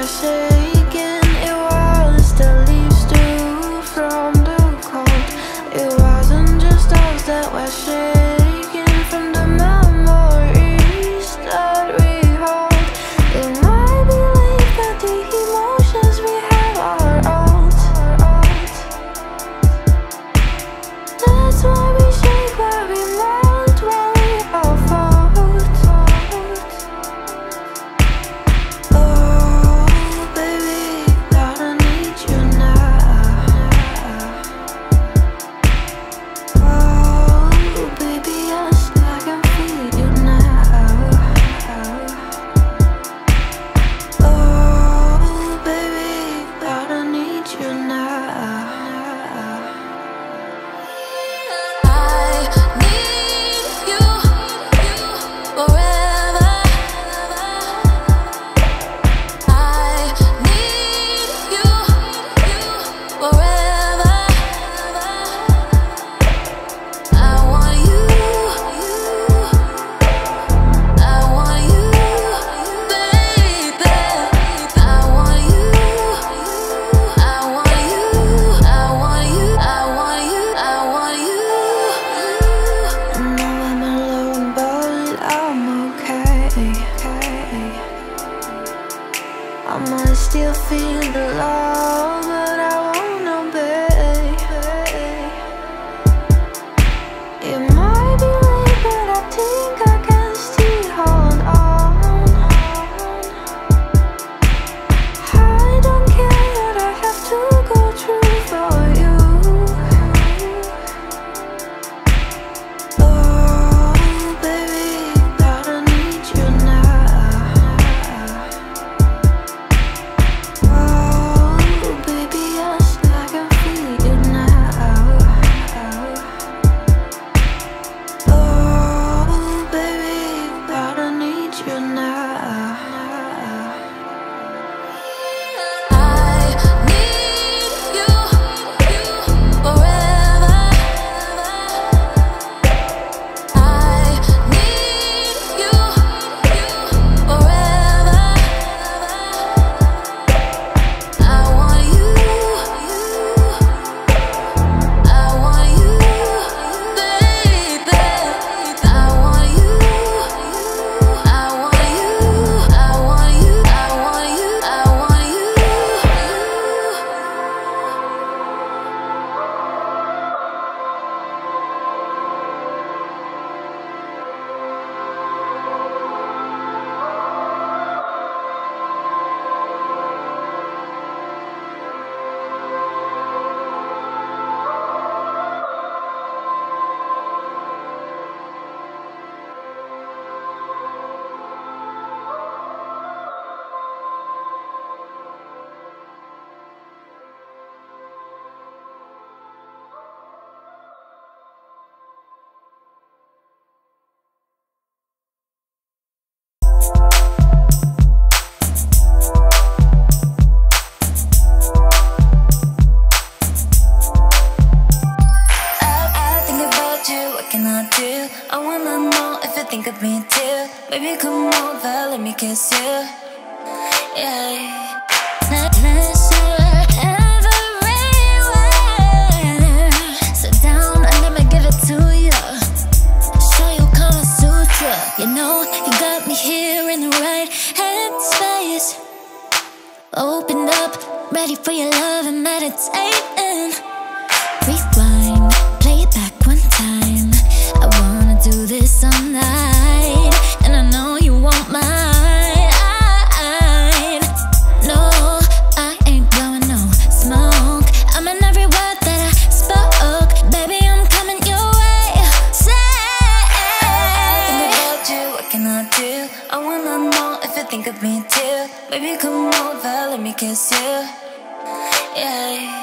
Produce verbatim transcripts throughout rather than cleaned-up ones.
shaking. It was the leaves too from the cold. It wasn't just us that were shaking from the memories that we hold. It might be late, but the emotions we have are old. That's why we shake, why we melt, why we all fold. Oh, baby, gotta need you now. Oh, baby, yes, I can feel you now. Oh, baby, gotta need you now. I need you forever. I need you forever. I want you. I want you, baby. I want you. I want you. I want you. I want you. I want you. I know I'm alone, but I'm okay. I might still feel the love, but I won't obey. It might be late, but I think I can still hold on. I don't care what I have to go through for you. Oh, baby, gotta need you now. Oh, baby, yes, I can feel you now. Oh, baby, gotta need you now. I need you forever. I need you forever. I want you. I want you, baby. I want you. I want you. I want you. I want you. I want you. I, I think about you, what can I do? I wanna know if you think of me too. Baby, come over, let me kiss you. Yeah. Sit down and let me give it to you. Show you Kama Sutra. You know, you got me here in the right headspace. Opened up, ready for your love and meditating. Rewind, play it back one time. I wanna do this all night, and I know you won't mind. No, I ain't blowing no smoke. I'm in every word that I spoke. Baby, I'm coming your way. Say, I think about you, what can I do? I wanna know if you think of me too. Baby, come over, let me kiss you. Yeah.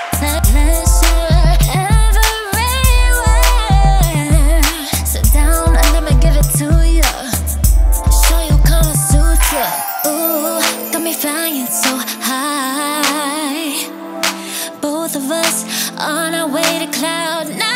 Sit down and let me give it to you. Show you Kama Sutra. Ooh, got me flying so high. Both of us on our way to cloud nine.